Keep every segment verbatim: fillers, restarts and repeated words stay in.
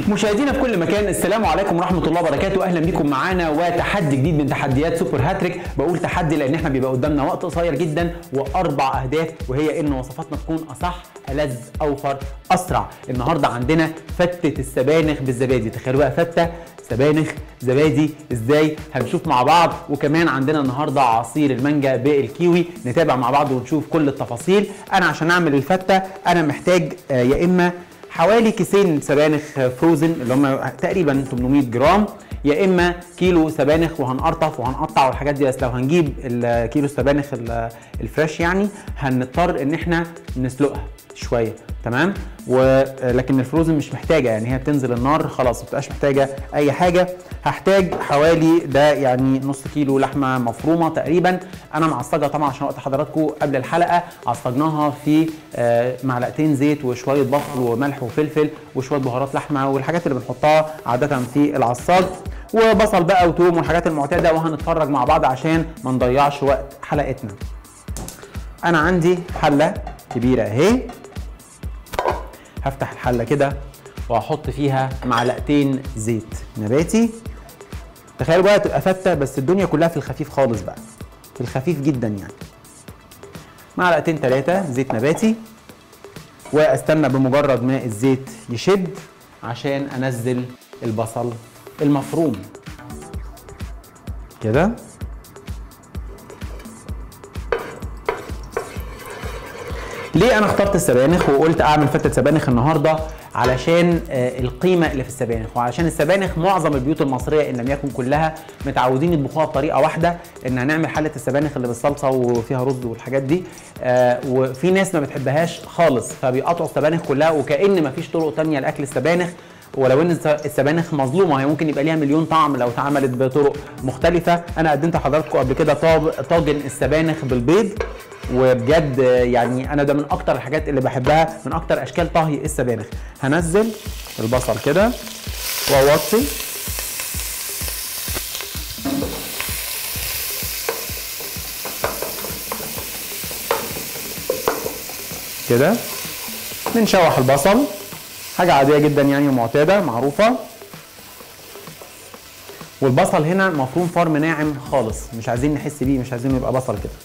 مشاهدينا في كل مكان، السلام عليكم ورحمه الله وبركاته. اهلا بكم معانا وتحدي جديد من تحديات سوبر هاتريك. بقول تحدي لان احنا بيبقى قدامنا وقت قصير جدا واربع اهداف، وهي ان وصفاتنا تكون اصح، ألذ، اوفر، اسرع. النهارده عندنا فته السبانخ بالزبادي. تخيلوا بقى فته سبانخ زبادي ازاي، هنشوف مع بعض. وكمان عندنا النهارده عصير المانجا بالكيوي، نتابع مع بعض ونشوف كل التفاصيل. انا عشان اعمل الفته انا محتاج يا اما حوالي كيسين سبانخ فروزن اللي هم تقريبا ثمانمائة جرام، يا اما كيلو سبانخ وهنقرطف وهنقطع والحاجات دي. بس لو هنجيب الكيلو السبانخ الفريش يعني هنضطر ان احنا نسلقها شويه، تمام. ولكن الفروزن مش محتاجه، يعني هي بتنزل النار خلاص، ما بتبقاش محتاجه اي حاجه. هحتاج حوالي ده يعني نص كيلو لحمه مفرومه تقريبا. انا معصجها طبعا عشان وقت حضراتكم قبل الحلقه، عصجناها في معلقتين زيت وشويه بصل وملح وفلفل وشويه بهارات لحمه والحاجات اللي بنحطها عاده في العصاج، وبصل بقى وتوم والحاجات المعتاده. وهنتفرج مع بعض عشان ما نضيعش وقت حلقتنا. انا عندي حله كبيره اهي، هفتح الحله كده وهحط فيها معلقتين زيت نباتي. تخيلوا بقى تبقى فته بس الدنيا كلها في الخفيف خالص بقى، في الخفيف جدا يعني. معلقتين ثلاثه زيت نباتي، واستنى بمجرد ما الزيت يشد عشان انزل البصل المفروم كده. ليه انا اخترت السبانخ وقلت اعمل فتة سبانخ النهارده؟ علشان القيمه اللي في السبانخ، وعشان السبانخ معظم البيوت المصريه ان لم يكن كلها متعودين يطبخوها بطريقه واحده، ان هنعمل حله السبانخ اللي بالصلصه وفيها رز والحاجات دي. وفي ناس ما بتحبهاش خالص فبيقطعوا السبانخ كلها، وكأن ما فيش طرق ثانيه لاكل السبانخ. ولو ان السبانخ مظلومه، هي ممكن يبقى ليها مليون طعم لو اتعملت بطرق مختلفه. انا قدمت لحضراتكم قبل كده طاجن السبانخ بالبيض، وبجد يعني انا ده من اكتر الحاجات اللي بحبها، من اكتر اشكال طهي السبانخ. هنزل البصل كده واوطي كده. بنشوح البصل، حاجه عاديه جدا يعني ومعتاده معروفه. والبصل هنا مفروم فرم ناعم خالص، مش عايزين نحس بيه، مش عايزين يبقى بصل كده.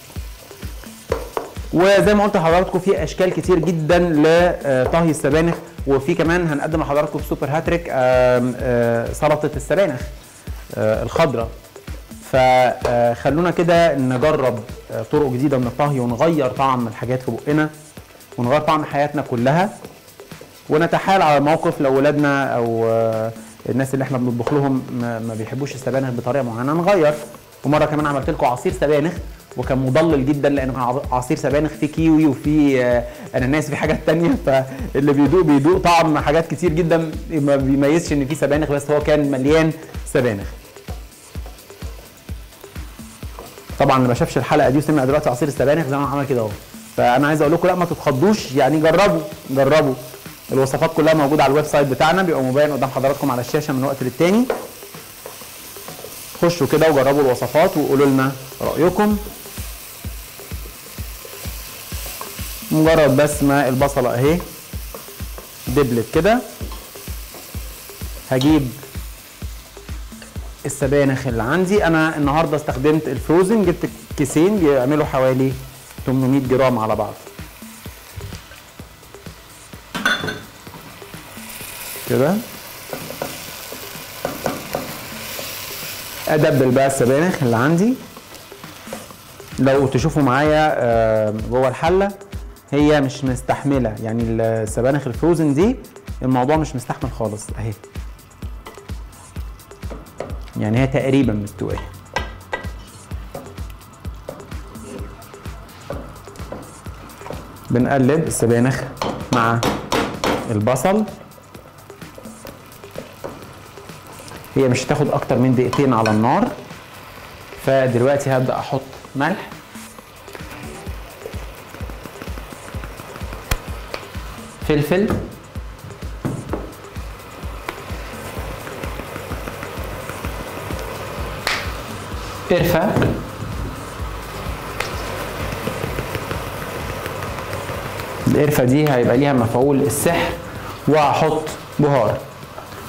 وزي ما قلت لحضراتكم في اشكال كتير جدا لطهي السبانخ، وفي كمان هنقدم لحضراتكم في سوبر هاتريك سلطه السبانخ الخضراء. فخلونا كده نجرب طرق جديده من الطهي ونغير طعم الحاجات في بقنا ونغير طعم حياتنا كلها، ونتحايل على الموقف لو ولادنا او الناس اللي احنا بنطبخ لهم ما بيحبوش السبانخ بطريقه معينه نغير. ومره كمان عملت لكم عصير سبانخ وكان مضلل جدا، لان عصير سبانخ فيه كيوي وفيه اناناس، في حاجات تانية، فاللي بيدوق بيدوق طعم حاجات كتير جدا، ما بيميزش ان فيه سبانخ، بس هو كان مليان سبانخ. طبعا اللي ما شافش الحلقه دي وسمع دلوقتي عصير السبانخ زي ما انا عمل كده اهو، فانا عايز اقول لكم لا ما تتخضوش، يعني جربوا جربوا. الوصفات كلها موجوده على الويب سايت بتاعنا، بيبقى مبين قدام حضراتكم على الشاشه من وقت للتاني. خشوا كده وجربوا الوصفات وقولوا لنا رايكم. مجرد بس ما البصله اهي دبلت كده، هجيب السبانخ اللي عندي. انا النهارده استخدمت الفروزن، جبت كيسين بيعملوا حوالي ثمانمائة جرام على بعض كده. ادبل بقى السبانخ اللي عندي. لو تشوفوا معايا جوه الحله هي مش مستحمله، يعني السبانخ الفروزن دي الموضوع مش مستحمل خالص اهي، يعني هي تقريبا مستويه. بنقلب السبانخ مع البصل، هي مش هتاخد اكتر من دقيقتين على النار. فدلوقتي هبدأ احط ملح، فلفل، قرفة، القرفة دي هيبقى ليها مفعول السحر، وهحط بهار.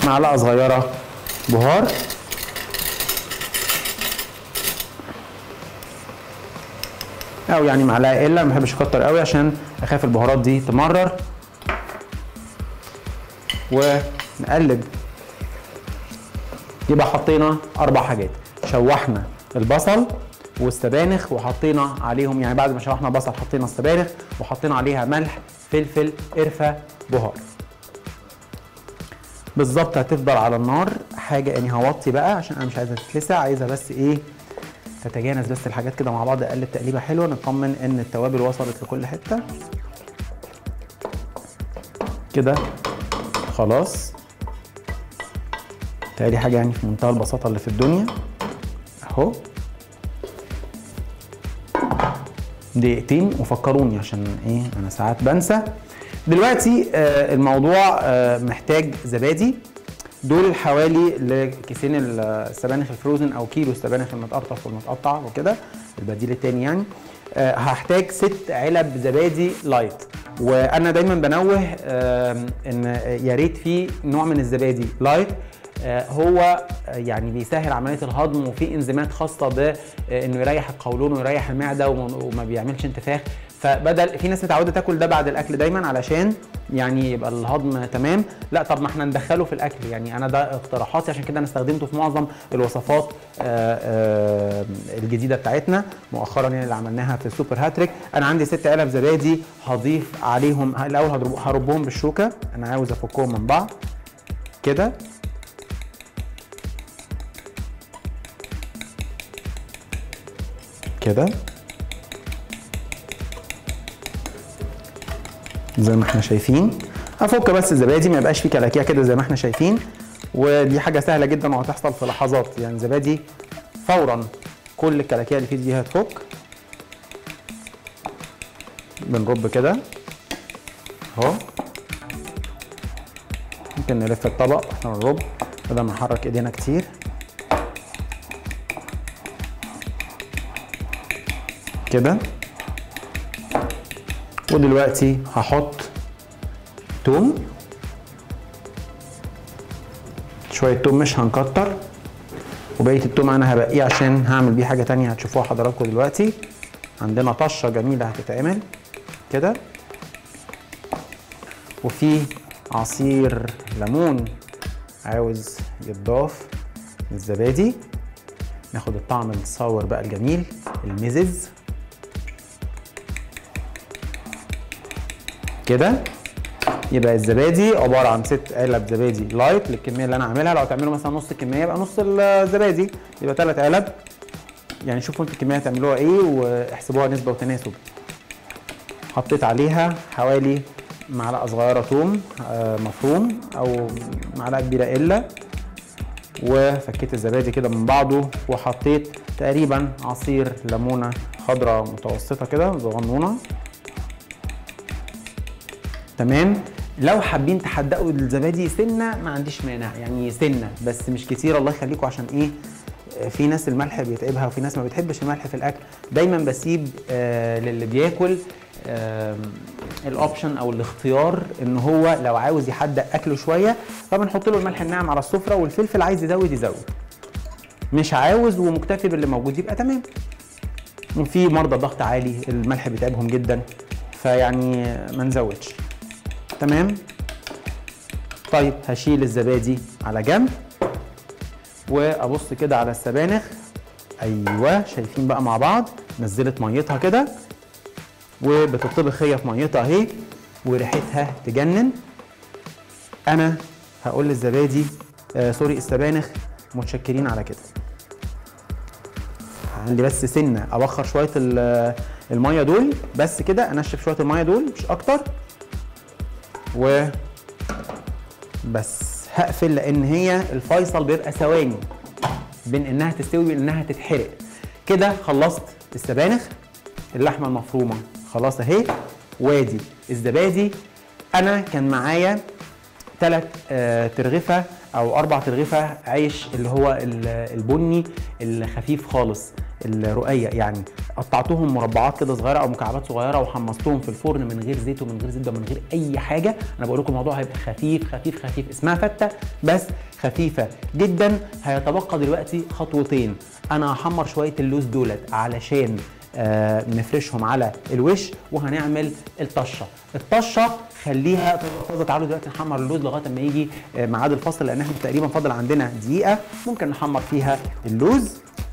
معلقه صغيره بهار، او يعني معلقه الا، ما بحبش اكتر قوي عشان اخاف البهارات دي تمرر. ونقلب. يبقى حطينا اربع حاجات، شوحنا البصل والسبانخ وحطينا عليهم، يعني بعد ما شوحنا البصل حطينا السبانخ وحطينا عليها ملح، فلفل، قرفه، بهار. بالظبط هتفضل على النار حاجه، يعني هوطي بقى عشان انا مش عايزها تتلسع، عايزها بس ايه تتجانس بس الحاجات كده مع بعض، اقلب تقليبه حلوه نطمن ان التوابل وصلت لكل حته كده. خلاص تاني حاجه يعني في منتهى البساطه اللي في الدنيا اهو. دقيقتين وفكروني عشان ايه انا ساعات بنسى. دلوقتي آه الموضوع آه محتاج زبادي. دول حوالي لكيسين السبانخ الفروزن او كيلو السبانخ المتقطف والمتقطع وكده، البديل التاني يعني. أه هحتاج ست علب زبادي لايت. وانا دايما بنوه أه ان يا ريت في نوع من الزبادي لايت أه هو يعني بيسهل عمليه الهضم، وفي انزيمات خاصه بانه يريح القولون ويريح المعده وما بيعملش انتفاخ. فبدل في ناس متعوده تاكل ده بعد الاكل دايما علشان يعني يبقى الهضم تمام، لا طب ما احنا ندخله في الاكل. يعني انا ده اقتراحاتي، عشان كده انا استخدمته في معظم الوصفات آآ آآ الجديده بتاعتنا مؤخرا يعني اللي عملناها في سوبر هاتريك. انا عندي ست علب زبادي هضيف عليهم الاول، هربهم بالشوكه، انا عاوز افكهم من بعض كده كده زي ما احنا شايفين. افك بس الزبادي ما يبقاش فيه كلاكيع كده زي ما احنا شايفين، ودي حاجه سهله جدا وهتحصل في لحظات. يعني زبادي فورا كل الكلاكيع اللي فيه دي هتفك. بنرب كده اهو، ممكن نلف الطبق واحنا بنرب بدل ما نحرك ايدينا كتير كده. ودلوقتي هحط توم، شوية توم مش هنكتر، وبقية التوم انا هبقيه عشان هعمل بيه حاجة تانية هتشوفوها حضراتكم دلوقتي. عندنا طشة جميلة هتتعمل كده، وفي عصير ليمون عاوز يتضاف للزبادي، ناخد الطعم الصور بقى الجميل المزز كده. يبقى الزبادي عباره عن ست علب زبادي لايت للكميه اللي انا عاملها. لو هتعملوا مثلا نص الكميه يبقى نص الزبادي، يبقى ثلاث علب. يعني شوفوا انتوا الكميه هتعملوها ايه واحسبوها نسبه وتناسب. حطيت عليها حوالي معلقه صغيره ثوم مفروم او معلقه كبيره الا، وفكيت الزبادي كده من بعضه، وحطيت تقريبا عصير ليمونه خضراء متوسطه كده صغنونه. تمام. لو حابين تحدقوا الزبادي سنه ما عنديش مانع، يعني سنه بس مش كتير الله يخليكم، عشان ايه في ناس الملح بيتعبها وفي ناس ما بتحبش الملح في الاكل. دايما بسيب آه للي بياكل آه الاوبشن او الاختيار ان هو لو عاوز يحدق اكله شويه فبنحط له الملح الناعم على السفره، والفلفل عايز يزود يزود، مش عاوز ومكتفي باللي موجود يبقى تمام. وفي مرضى ضغط عالي الملح بيتعبهم جدا، فيعني ما نزودش. تمام. طيب هشيل الزبادي على جنب وابص كده على السبانخ. ايوه شايفين بقى مع بعض نزلت ميتها كده وبتطبخ هي في ميتها اهي وريحتها تجنن. انا هقول للزبادي آه سوري السبانخ متشكرين على كده. عندي بس سنه ابخر شويه الميه دول بس كده، انشف شويه الميه دول مش اكتر، و بس هقفل لان هي الفيصل بيبقى ثواني بين انها تستوي وبين انها تتحرق. كده خلصت السبانخ، اللحمه المفرومه خلاص اهي، وادي الزبادي. انا كان معايا ثلاث آه ترغفه او اربع ترغفه عيش اللي هو البني الخفيف خالص، الرقيق، يعني قطعتهم مربعات كده صغيره او مكعبات صغيره وحمصتهم في الفرن من غير زيت ومن غير زبده ومن غير اي حاجه. انا بقول لكم الموضوع هيبقى خفيف خفيف خفيف، اسمها فته بس خفيفه جدا. هيتبقى دلوقتي خطوتين، انا هحمر شويه اللوز دولت علشان آه نفرشهم على الوش، وهنعمل الطشه. الطشه خليها طازه. تعالوا دلوقتي نحمر اللوز لغايه ما يجي آه ميعاد الفصل، لان احنا تقريبا فاضل عندنا دقيقه ممكن نحمر فيها اللوز.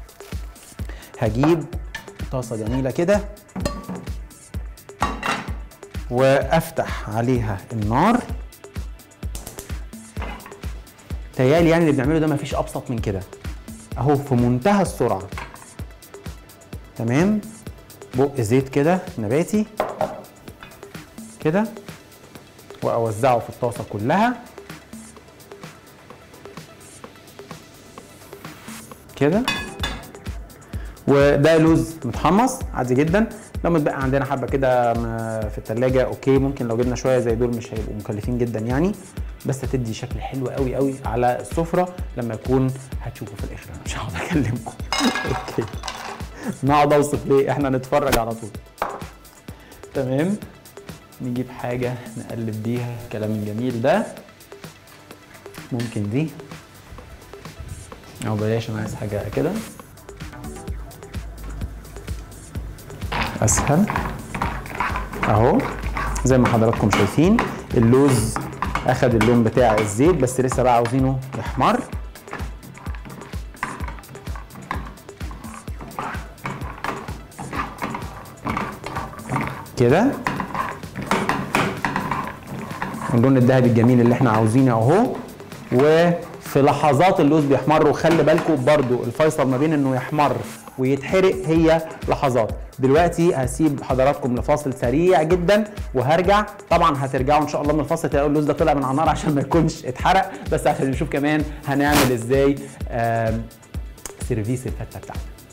هجيب طاسه جميله كده وافتح عليها النار. تهيألي يعني اللي بنعمله ده مفيش ابسط من كده اهو، في منتهى السرعه. تمام، بق زيت كده نباتي كده واوزعه في الطاسه كلها كده. وده لوز متحمص عادي جدا. لو متبقى عندنا حبه كده في التلاجة اوكي، ممكن لو جبنا شويه زي دول مش هيبقوا مكلفين جدا يعني، بس هتدي شكل حلو قوي قوي على السفره لما يكون هتشوفوا في الاخر. انا مش هقعد اكلمكم اوكي، نقعد اوصف ليه، احنا نتفرج على طول. تمام، نجيب حاجه نقلب بيها الكلام الجميل ده. ممكن دي او بلاش، انا عايز حاجه كده اسهل اهو. زي ما حضراتكم شايفين اللوز اخد اللون بتاع الزيت، بس لسه بقى عاوزينه يحمر كده. اللون الذهبي الجميل اللي احنا عاوزينه اهو. وفي لحظات اللوز بيحمر، وخلي بالكم برضو الفيصل ما بين انه يحمر ويتحرق هي لحظات. دلوقتي هسيب حضراتكم لفاصل سريع جدا وهرجع. طبعا هترجعوا ان شاء الله من الفاصل تلاقوا اللوز ده طلع من على النار عشان ما يكونش اتحرق، بس عشان نشوف كمان هنعمل ازاي سيرفيس الفته بتاعنا.